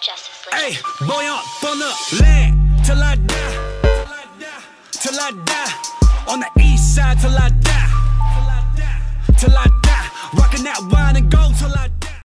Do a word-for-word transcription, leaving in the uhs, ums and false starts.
Justice League. Hey, boy up on the land till I die, till I die, till I die. On the east side till I die.